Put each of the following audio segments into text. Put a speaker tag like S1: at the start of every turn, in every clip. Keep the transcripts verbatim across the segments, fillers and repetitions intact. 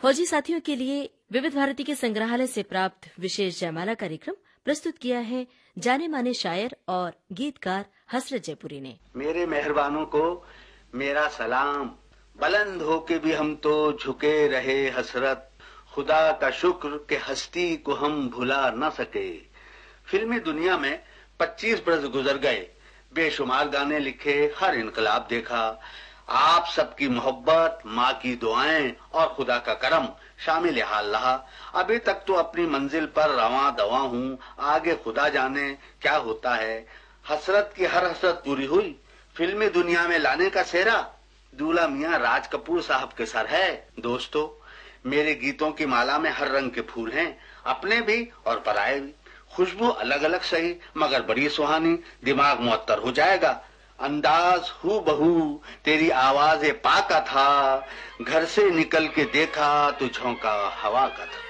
S1: फौजी साथियों के लिए विविध भारती के संग्रहालय से प्राप्त विशेष जयमाला कार्यक्रम प्रस्तुत किया है जाने माने शायर और गीतकार हसरत जयपुरी ने।
S2: मेरे मेहरबानों को मेरा सलाम, बुलंद हो के भी हम तो झुके रहे हसरत, खुदा का शुक्र के हस्ती को हम भुला न सके। फिल्मी दुनिया में पच्चीस बरस गुजर गए, बेशुमार गाने लिखे, हर इनकलाब देखा। आप सबकी मोहब्बत, माँ की दुआएं और खुदा का करम शामिल हाल रहा। अभी तक तो अपनी मंजिल पर रवां दवा हूँ, आगे खुदा जाने क्या होता है। हसरत की हर हसरत पूरी हुई, फिल्मी दुनिया में लाने का सेहरा दूल्हा मियाँ राज कपूर साहब के सर है। दोस्तों, मेरे गीतों की माला में हर रंग के फूल हैं, अपने भी और पराये भी। खुशबू अलग अलग सही मगर बड़ी सुहानी, दिमाग मुअत्तर हो जाएगा। अंदाज हू बहू तेरी आवाज़ पाका था, घर से निकल के देखा तो झोंका हवा का था।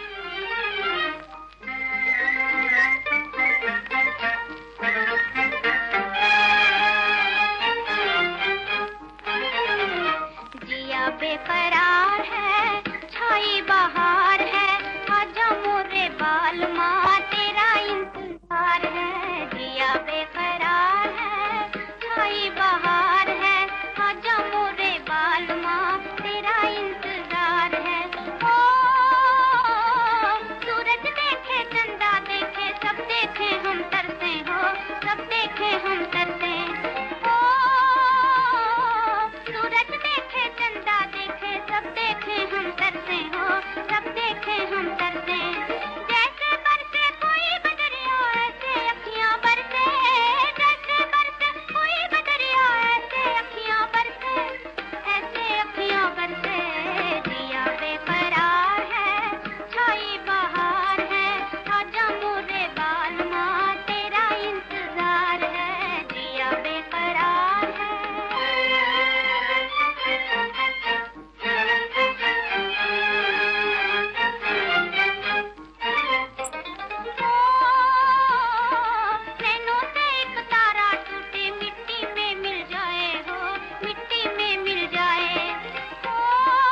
S3: जिया बेकरार है, छाई बहार है, आजा मोरे बाल माँ तेरा इंतजार है। जिया बेकरार है, छाई बहार है, आजा मोरे बाल माँ तेरा इंतजार है। ओ सूरज देखे, चंदा देखे, सब देखे हम तरसे हो, सब देखे हम तरसे। ओ सूरज देखे, चंदा देखे, सब देखे हम तरसे हो, सब देखे हम तरसे। जैसे बरसे कोई बदरिया ऐसे अखियां बरसे, जैसे बरसे कोई बदरिया ऐसे अखियां बरसे, ऐसे अखियां बरसे। जिया बेकरार है, छाई बहार है, आजा मोरे बाल माँ तेरा इंतजार है। जिया बेकरार है। नैनों से एक तारा टूटे, मिट्टी में मिल जाए हो, मिट्टी में मिल जाए। ओ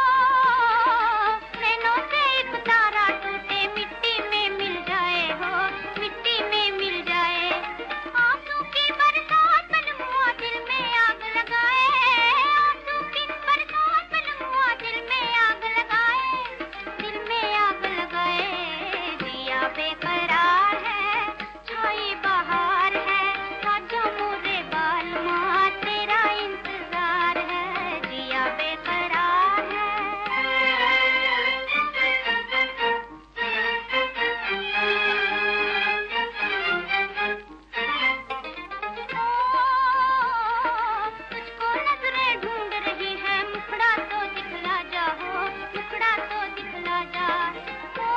S3: नैनों से एक तारा टूटे, मिट्टी में मिल जाए हो, मिट्टी में मिल जाए। आंसू की बरसात बलमुआ दिल में आग लगाए, आंसू की बरसात बलमुआ दिल में आग लगाए, दिल में आग लगाए। जिया बेकरार है, छाई बहार है, आजा मोरे बाल माँ तेरा इंतजार है। जिया बेकरार है। तुझको नजरें ढूंढ रही है, मुखड़ा तो दिखला जा हो, मुखड़ा तो दिखला जा। ओ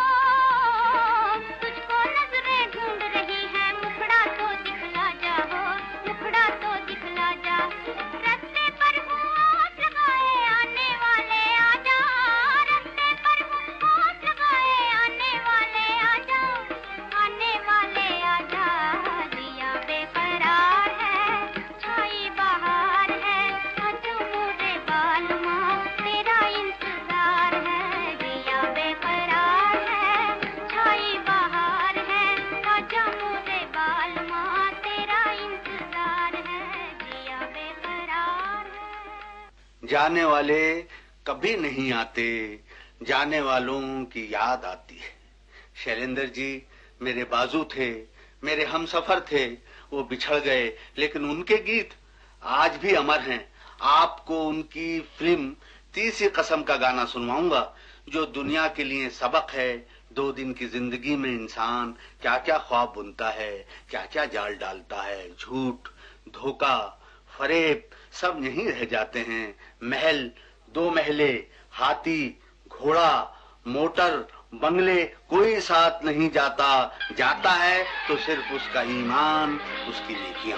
S3: तुझको नजरें ढूंढ रही है, मुखड़ा तो दिखला जा हो, मुखड़ा तो दिखला जा। रस्ते पर हूँ आस लगाए, आने वाले आजा, रस्ते पर हूँ आस लगाए, आने वाले आजा, आने वाले आजा। जिया बेकरार है, छाई बहार है, आजा मोरे बाल माँ तेरा इंतजार है। जिया बेकरार है, छाई बहार है, आजा मोरे बाल माँ तेरा इंतजार है। जिया बेकरार है।
S2: जाने वाले कभी नहीं आते, जाने वालों की याद आती है। शैलेंद्र जी मेरे बाजू थे, मेरे हमसफर थे, वो बिछड़ गए, लेकिन उनके गीत आज भी अमर हैं। आपको उनकी फिल्म तीसरी कसम का गाना सुनवाऊंगा, जो दुनिया के लिए सबक है। दो दिन की जिंदगी में इंसान क्या क्या ख्वाब बुनता है, क्या क्या जाल डालता है। झूठ, धोखा, फरेब सब यहीं रह जाते हैं। महल, दो महले, हाथी, घोड़ा, मोटर, बंगले, कोई साथ नहीं जाता। जाता है तो सिर्फ उसका ईमान, उसकी नेकियां।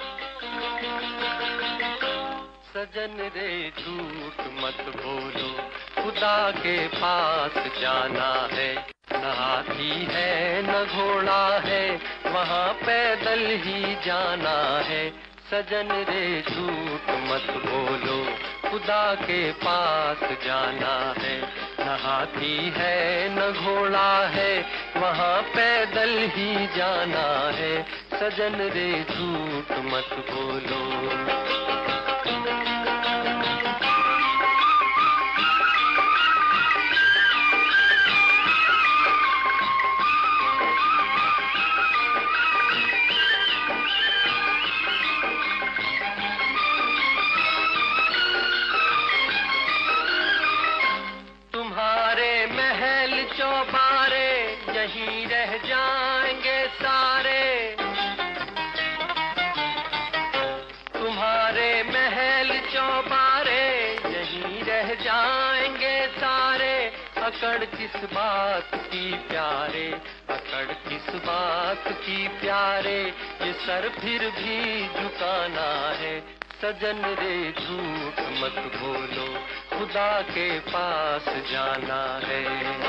S4: सजन रे झूठ मत बोलो, खुदा के पास जाना है। न हाथी है न घोड़ा है, वहाँ पैदल ही जाना है। सजन रे झूठ मत बोलो, खुदा के पास जाना है। न हाथी है न घोड़ा है, वहाँ पैदल ही जाना है। सजन रे झूठ मत बोलो। चौबारे यहीं रह जाएंगे सारे, तुम्हारे महल चौबारे यहीं रह जाएंगे सारे। अकड़ किस बात की प्यारे, अकड़ किस बात की प्यारे, ये सर फिर भी झुकाना है। सजन रे झूठ मत बोलो, खुदा के पास जाना है।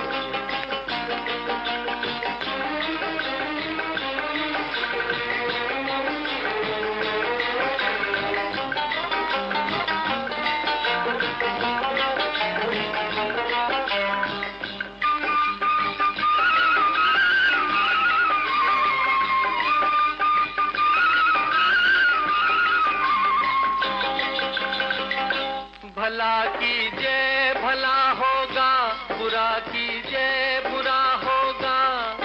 S4: भला कीजिए भला होगा, बुरा कीजिए बुरा होगा।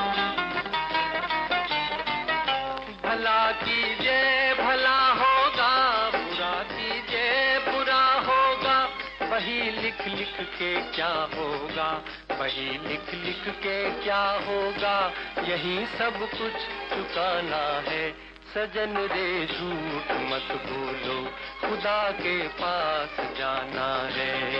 S4: भला कीजिए भला होगा, बुरा कीजिए बुरा होगा। वही लिख लिख के क्या होगा, वही लिख लिख के क्या होगा। यही सब कुछ चुकाना है। सजन रे झूठ मत बोलो, खुदा के पास जाना है।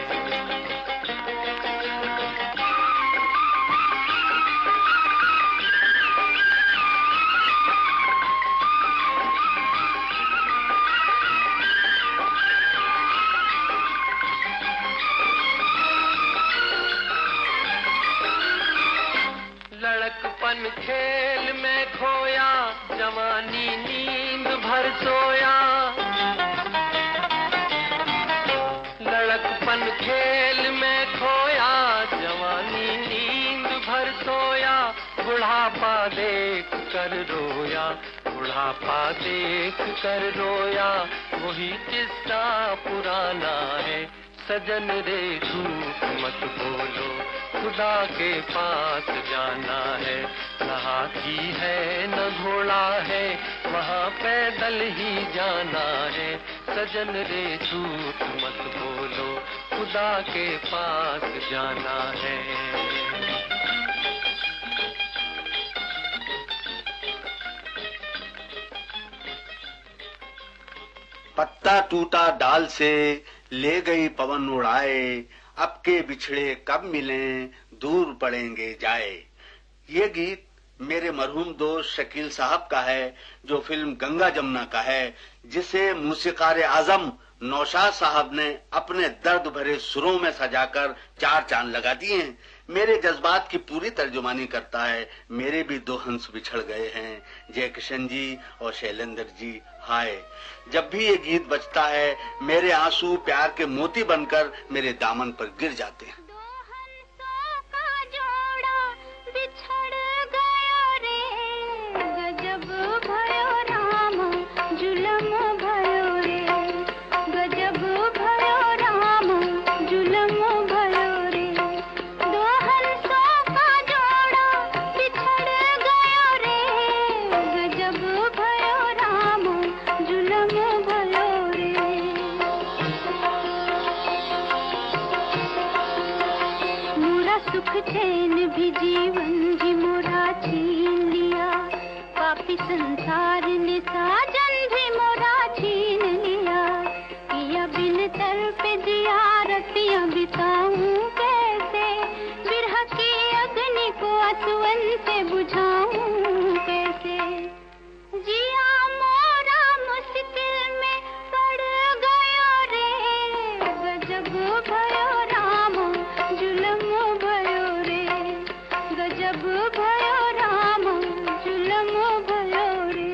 S4: लड़कपन खेल में खोया, जवानी नींद भर सोया। लड़कपन खेल में खोया, जवानी नींद भर सोया। बुढ़ापा देख कर रोया, बुढ़ापा देख कर रोया। वही किस्सा पुराना है। सजन रे झूठ मत बोलो, खुदा के पास जाना है। न हाथी है न घोड़ा है, वहाँ पैदल ही जाना है। सजन रे झूठ मत बोलो, खुदा के पास जाना है।
S2: पत्ता टूटा डाल से ले गई पवन उड़ाए, अब के बिछड़े कब मिलें दूर पड़ेंगे जाए। ये गीत मेरे मरहूम दोस्त शकील साहब का है, जो फिल्म गंगा जमुना का है, जिसे मूसीकार आजम नौशाद साहब ने अपने दर्द भरे सुरों में सजाकर चार चांद लगा दिए हैं। मेरे जज्बात की पूरी तर्जुमानी करता है। मेरे भी दो हंस बिछड़ गए हैं, जय किशन जी और शैलेंद्र जी। हाय, जब भी ये गीत बजता है, मेरे आंसू प्यार के मोती बनकर मेरे दामन पर गिर जाते हैं।
S3: चैन भी जीवन भी मोरा छीन लिया, पापी संसार ने साजन भी मोरा छीन लिया। पिया बिन तर पे जिया रतियां बिताऊं कैसे, बिरह की अग्नि को आंसुओं से बुझाऊं कैसे। जिया मोरा मुश्किल में पड़ गया रे, गजब भयो राम जुलम भयो रे, गजब भयो राम जुलम भयो रे।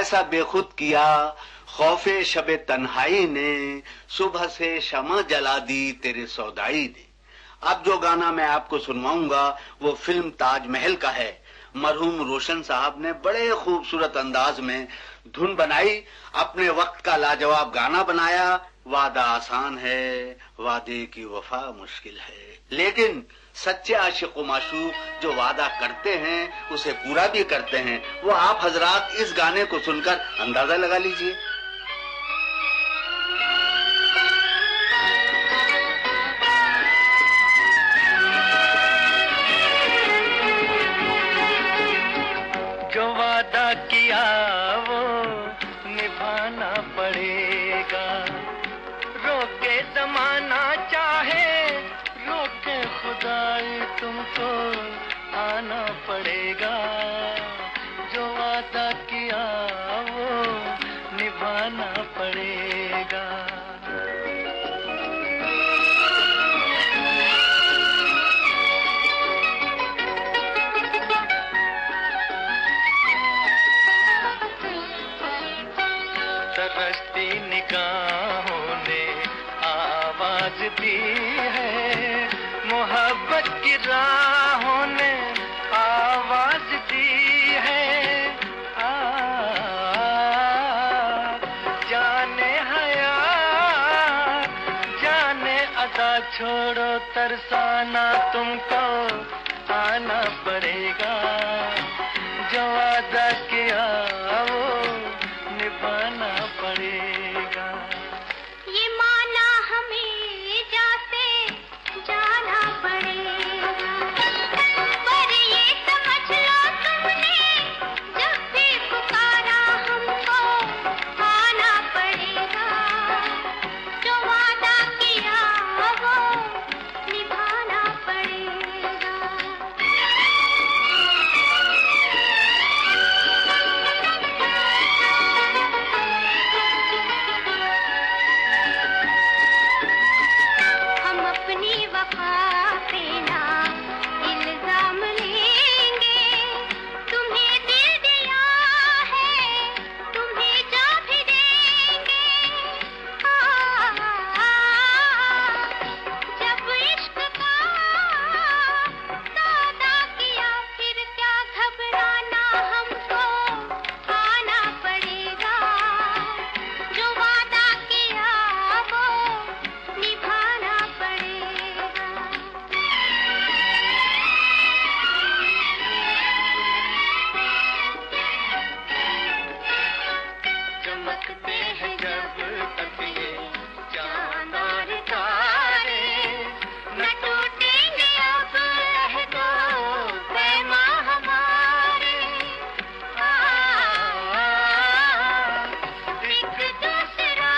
S2: ऐसा बेखुद किया खौफे शबे तन्हाई ने, सुबह से शमा जला दी तेरे सौदाई ने। अब जो गाना मैं आपको सुनवाऊंगा वो फिल्म ताजमहल का है। मरहूम रोशन साहब ने बड़े खूबसूरत अंदाज में धुन बनाई, अपने वक्त का लाजवाब गाना बनाया। वादा आसान है, वादे की वफा मुश्किल है, लेकिन सच्चे आशिक व माशूक जो वादा करते हैं उसे पूरा भी करते हैं। वो आप हजरात इस गाने को सुनकर अंदाजा लगा लीजिए।
S4: जो वादा किया वो निभाना पड़ेगा, रोके जमाना चाहे रोके खुदाई तुमको आना पड़ेगा। जो वादा किया वो निभाना पड़ेगा। तरसती निगाहों ने आवाज दी है, मोहब्बत की राहों ने आवाज दी है। आ, जाने हया जाने अदा छोड़ो तरसाना तुमको आना पड़ेगा। जो वादा किया वो निभाना पड़ेगा।
S3: ये माना हमें जाते जाना पड़ेगा, पर ये समझ लो तुमने जब भी पुकारा हमको आना पड़ेगा। जो वादा किया वो निभाना पड़ेगा। हम अपनी वफा पे ना इल्जाम लेंगे, तुम्हें दिल दिया है तुम्हें जा भी देंगे। आ, जब इश्क का सौदा किया फिर क्या घबराना, हमको आना पड़ेगा। जो वादा किया वो निभाना पड़ेगा।
S4: चमकते हैं जब तक ये चांद और तारे, न टूटेंगे अब अहदो पैमा हमारे। आ, एक दूसरा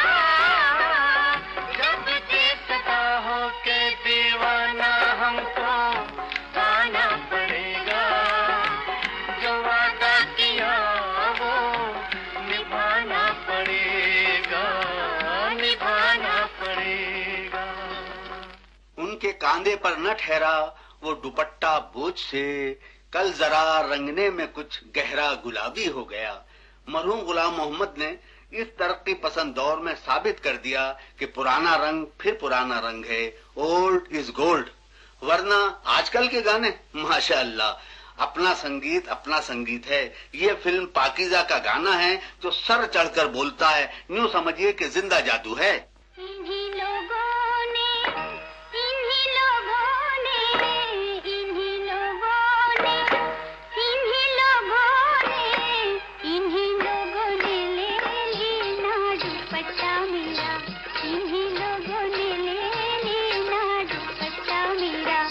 S4: जब देखता हो के दीवाना हमको आना पड़ेगा। जो वादा किया वो निभाना पड़ेगा, निभाना पड़ेगा।
S2: उनके कांधे पर न ठहरा वो दुपट्टा बोझ से, कल जरा रंगने में कुछ गहरा गुलाबी हो गया। मरहूम गुलाम मोहम्मद ने इस तरक्की पसंद दौर में साबित कर दिया कि पुराना रंग फिर पुराना रंग है, ओल्ड इज गोल्ड। वरना आजकल के गाने माशाअल्लाह अपना संगीत अपना संगीत है। ये फिल्म पाकीज़ा का गाना है जो सर चढ़कर बोलता है, यूं समझिए कि जिंदा जादू है।
S3: इन्हीं लोगों ने इन्हीं लोगों ने इन्हीं लोगों ने इन्हीं लोगों ने इन्हीं लोगों ने ले लेना दुपट्टा मेरा। इन्हीं लोगों ने ले लेना दुपट्टा मेरा।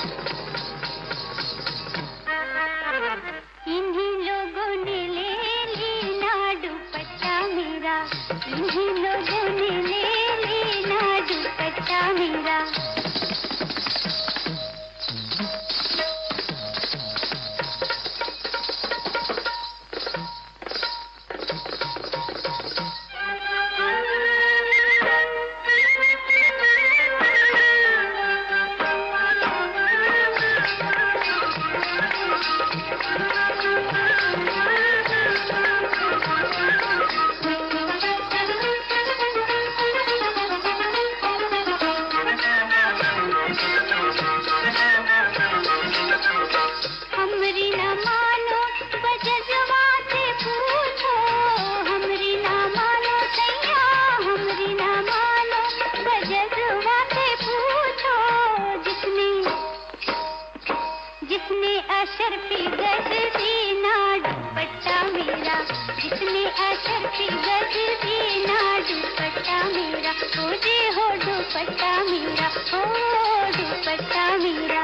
S3: इन्हीं लोगों ने ले लेना दुपट्टा मेरा। इन्हीं लोगों ने ले लेना दुपट्टा मेरा। मेरा, जिसने असर की गजल की ना दुपट्टा मेरा, ओ जी हो दुपट्टा मेरा, ओ दुपट्टा मेरा।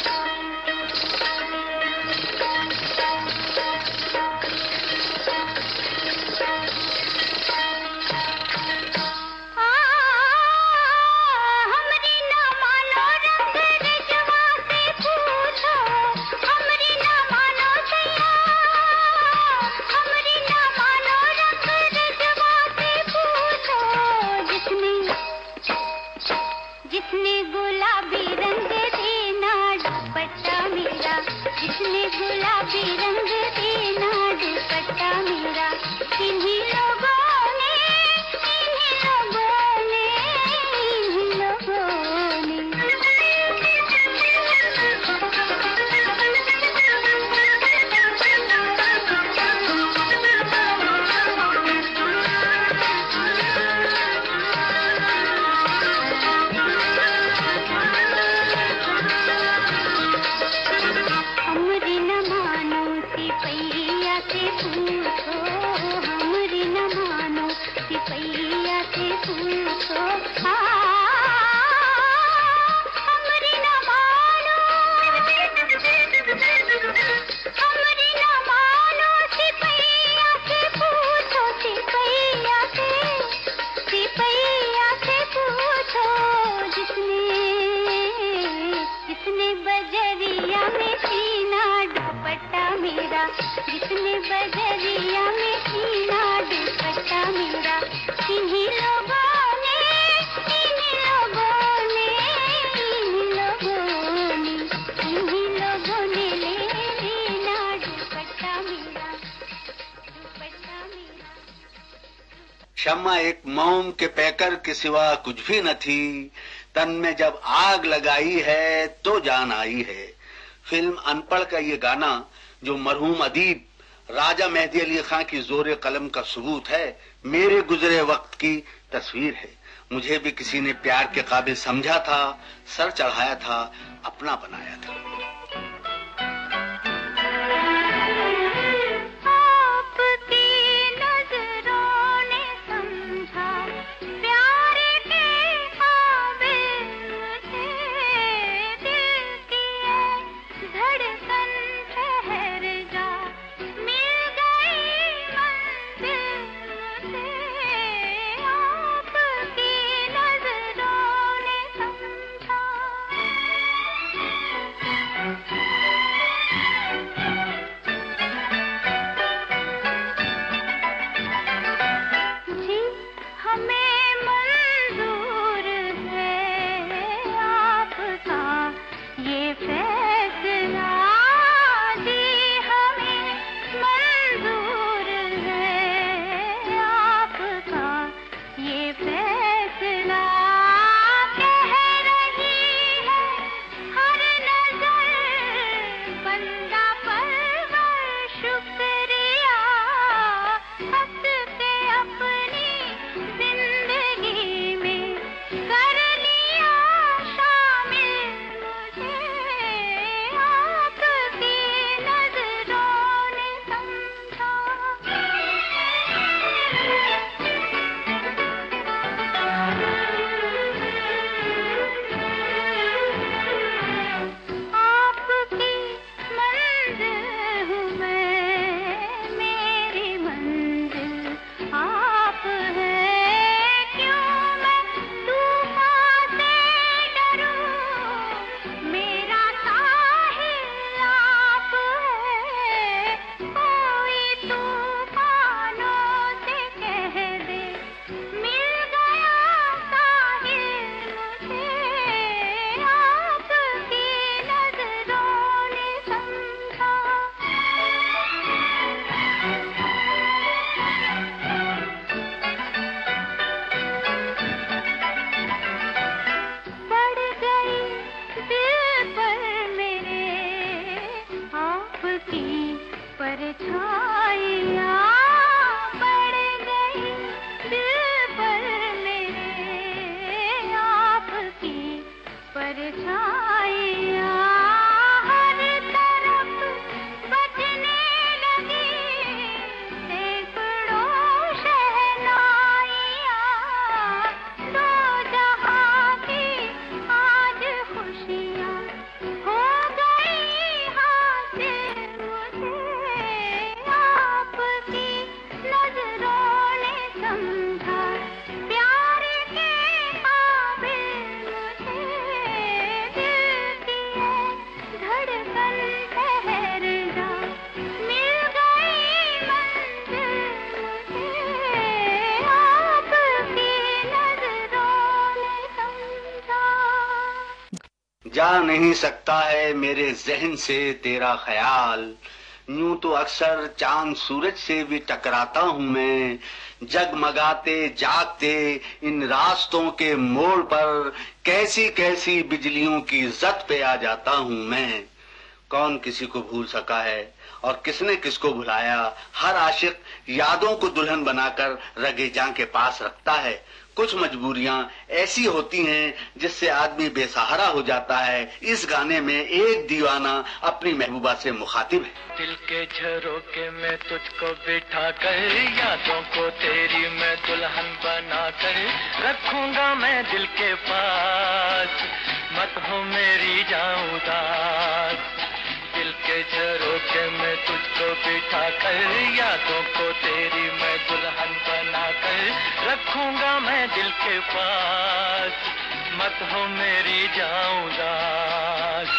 S3: जिसने गुलाबी रंग देना दुपट्टा मेरा, जिसने गुलाबी रंग देना दुपट्टा मेरा, इन्हीं लोगों ने, इन्हीं लोगों ने, इन्हीं लोगों ने। जिसने बजरिया में सीना दुपट्टा मेरा, इन्हीं लोगों ने, इन्हीं लोगों ने, इन्हीं लोगों ने, इन्हीं लोगों ने ले लेना दुपट्टा मेरा, दुपट्टा मेरा।
S2: शम्मा एक मोम के पैकर के सिवा कुछ भी न थी, तन में जब आग लगाई है तो जान आई है। फिल्म अनपढ़ का ये गाना जो मरहूम अदीब राजा मेहदी अली खां की जोरे कलम का सबूत है, मेरे गुजरे वक्त की तस्वीर है। मुझे भी किसी ने प्यार के काबिल समझा था, सर चढ़ाया था, अपना बनाया था। जा नहीं सकता है मेरे जहन से तेरा ख्याल। यूं तो अक्सर चांद सूरज से भी टकराता हूँ मैं, जगमगाते जागते इन रास्तों के मोड़ पर कैसी कैसी बिजलियों की जद पे आ जाता हूँ मैं। कौन किसी को भूल सका है और किसने किसको भुलाया। हर आशिक यादों को दुल्हन बनाकर रगेजां के पास रखता है। कुछ मजबूरियां ऐसी होती हैं जिससे आदमी बेसहारा हो जाता है। इस गाने में एक दीवाना अपनी महबूबा से मुखातिब है।
S4: दिल के झरोके में तुझको बिठा कर, यादों को तेरी मैं दुल्हन बना कर रखूंगा मैं दिल के पास, मत हो मेरी जाऊं उदास। दिल के झरोके में तुझको बिठा कर, यादों को तेरी मैं दुल्हन बना कर रखूंगा मैं दिल के पास, मत हो मेरी जाऊं उदास।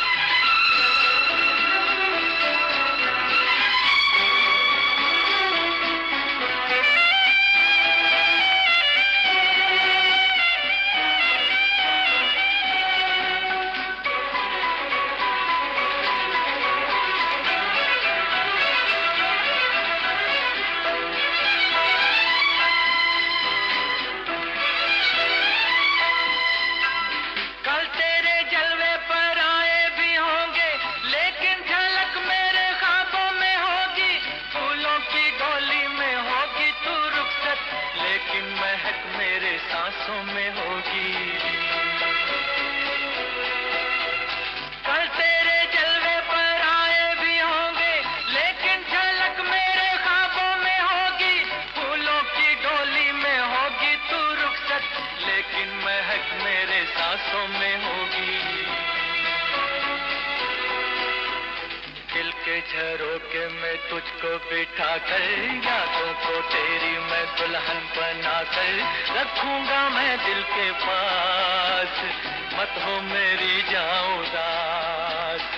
S4: झरोके में तुझको बिठा कर, यादों को तेरी मैं दुल्हन बना कर रखूंगा मैं दिल के पास, मत हो मेरी जाऊं उदास।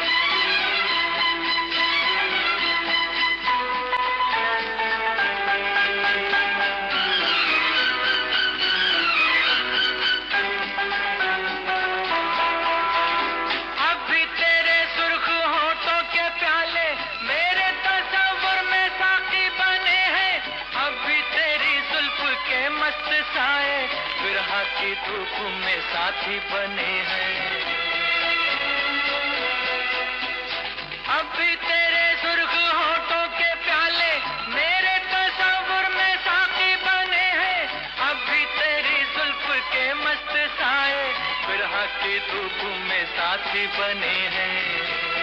S4: की धूप में साथी बने हैं, अब भी तेरे सुर्ख होठों के प्याले मेरे तस्वीर में साथी बने हैं, अब भी तेरी जुल्फ के मस्त साए बिरहा की धूप में साथी बने हैं।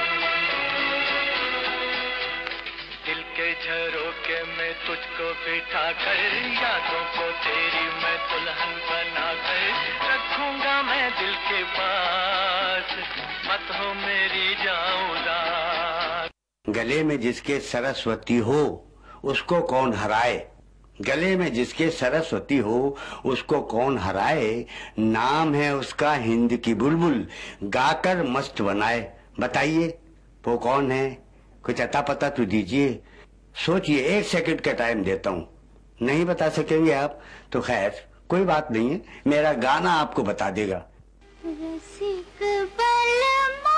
S4: दिल के झरोके में तुझको बिठा कर, यादों को तेरी मैं दुल्हन बना कर रखूंगा मैं दिल के पास, मत हो मेरी जाऊं उदास।
S2: गले में जिसके सरस्वती हो उसको कौन हराए, गले में जिसके सरस्वती हो उसको कौन हराए, नाम है उसका हिंद की बुलबुल गाकर मस्त बनाए। बताइए वो कौन है, कुछ अता पता तो दीजिए। सोचिए, एक सेकंड का टाइम देता हूँ। नहीं बता सकेंगे आप तो खैर कोई बात नहीं है, मेरा गाना आपको बता देगा।
S3: रसिक बलमा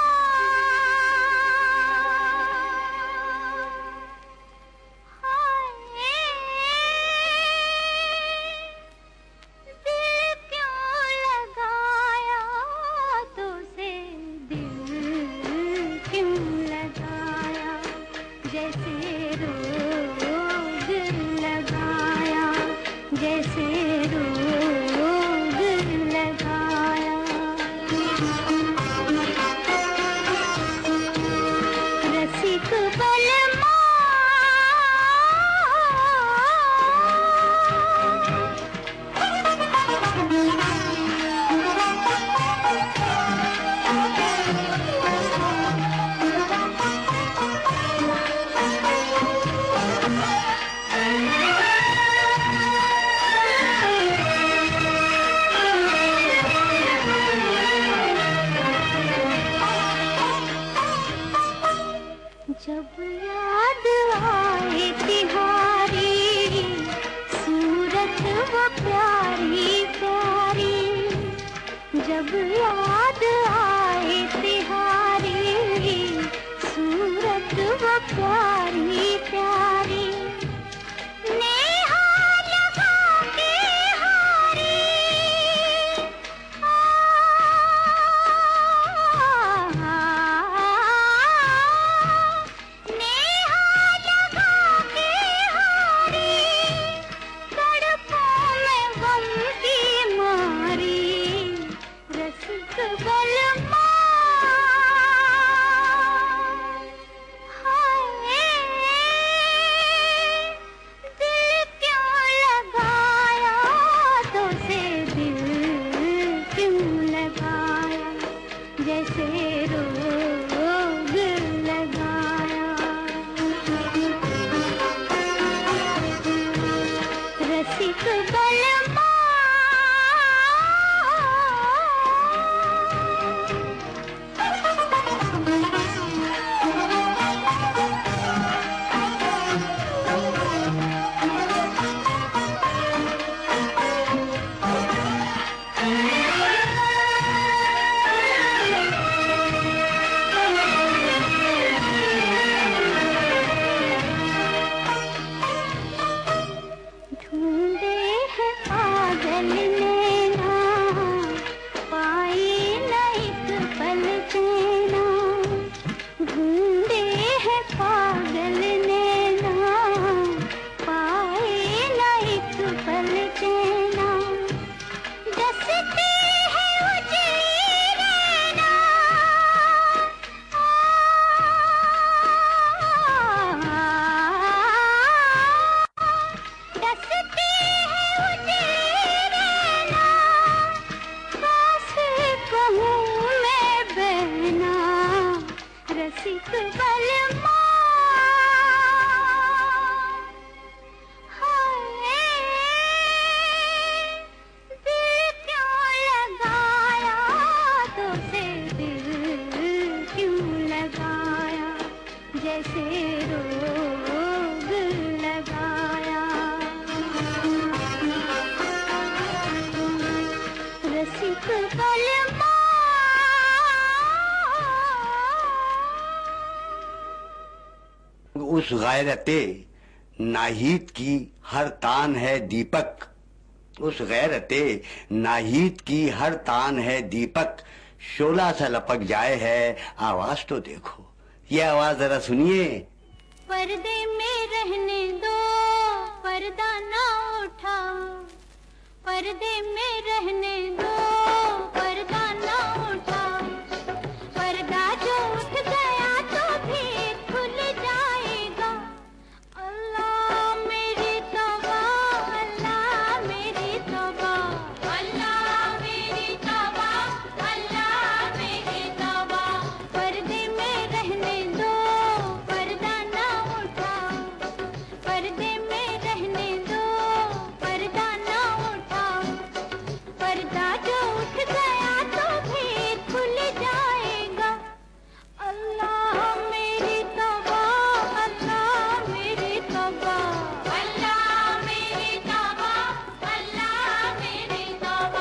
S3: दिल क्यों लगाया तुझे, दिल क्यों लगाया, जैसे रोग लगाया, जैसे रोग लगाया। रसिक बलमा
S2: उस गैरते नाहीद की हर तान है दीपक, उस गैरते नाहीद की हर तान है दीपक, शोला सा लपक जाए है आवाज तो देखो। ये आवाज जरा सुनिए।
S3: पर्दे में रहने दो, पर्दा ना उठाओ, पर्दे में रहने दो, पर्दा ना उठाओ, पर्दा जो उठ गया तो भी खुल जाएगा। अल्लाह मेरी तौबा, अल्लाह मेरी तौबा, अल्लाह मेरी तौबा, अल्लाह मेरी तौबा। पर्दे में रहने दो, पर्दा ना उठाओ, पर्दे में रहने दो, पर्दा ना उठाओ, पर्दा जो उठ गया तो भी खुल जाएगा। अल्लाह मेरी तौबा, अल्लाह मेरी तौबा, अल्लाह मेरी तौबा, अल्लाह मेरी तौबा।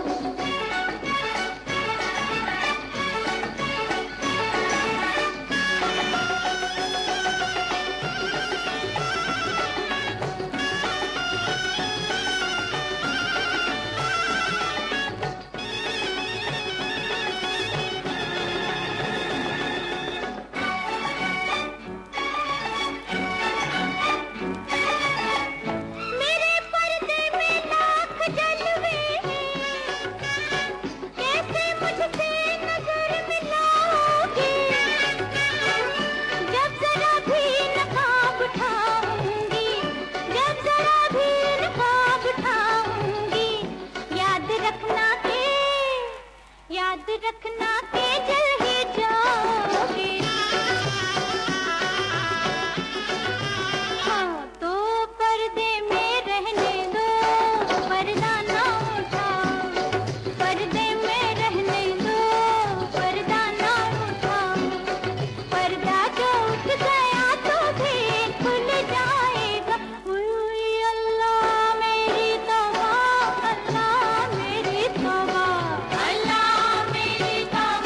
S3: मेरे पर्दे में लाख जलवे हैं, कैसे मुझसे नजर मिलाओगे? जब जरा भी नकाब उठाऊंगी, जब जरा भी नकाब उठाऊंगी, याद रखना के, याद रखना के जल ही जाओगे। हाँ तो पर्दे में रहने दो, पर्दा ना उठाओ, पर्दे में रहने दो, पर्दा ना उठाओ, पर्दा जो उठ गया तो भी खुल जाएगा। उई अल्लाह मेरी तौबा, अल्लाह मेरी तौबा, अल्लाह मेरी तौबा,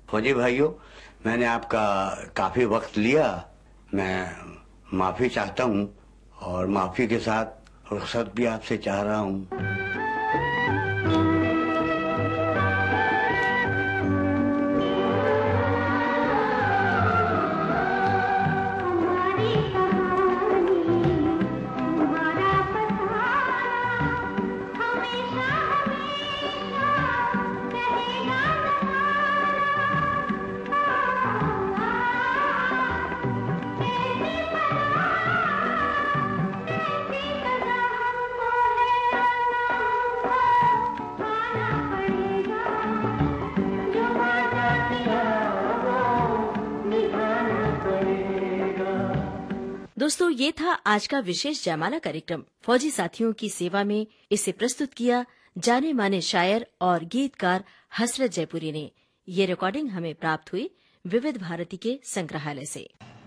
S2: फौजी भाइयों, मैंने आपका काफी वक्त लिया। मैं माफी चाहता हूँ और माफी के साथ रुखसत भी आपसे चाह रहा हूँ।
S1: दोस्तों, ये था आज का विशेष जयमाला कार्यक्रम। फौजी साथियों की सेवा में इसे प्रस्तुत किया जाने माने शायर और गीतकार हसरत जयपुरी ने। ये रिकॉर्डिंग हमें प्राप्त हुई विविध भारती के संग्रहालय से।